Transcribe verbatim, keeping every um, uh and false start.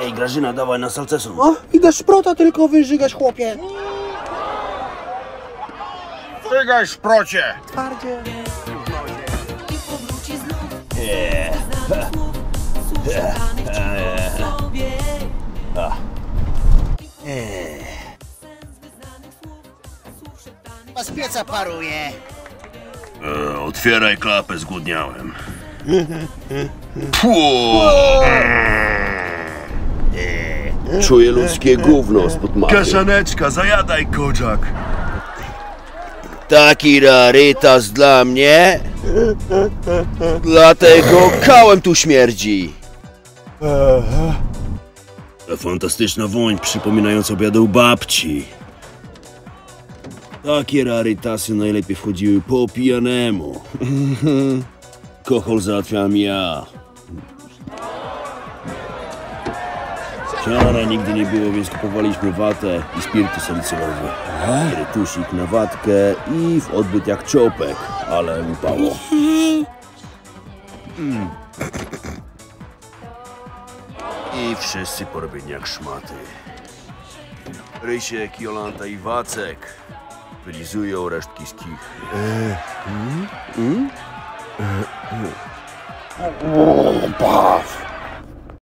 Ej, Grażyna, dawaj na salceson. O, idę szprota tylko wyżygać, chłopie. Żygaj, szprocie! Twardzie. Z pieca paruje. E, otwieraj klapę, zgłodniałem. Czuję ludzkie gówno spod machy. Kaszaneczka, zajadaj, Kodzak. Taki rarytas dla mnie. Dlatego kałem tu śmierdzi. Fantastyczna woń, przypominająca obiady u babci. Takie rarytasy najlepiej wchodziły po pijanemu. Kochol załatwiam ja. Siara nigdy nie było, więc kupowaliśmy watę i spirty salicylowy. Retusik na watkę i w odbyt jak czopek, ale upało. Mm. I wszyscy porobieni jak szmaty. Rysiek, Jolanta i Wacek wylizują resztki z kichy. Mm? Mm? Mm?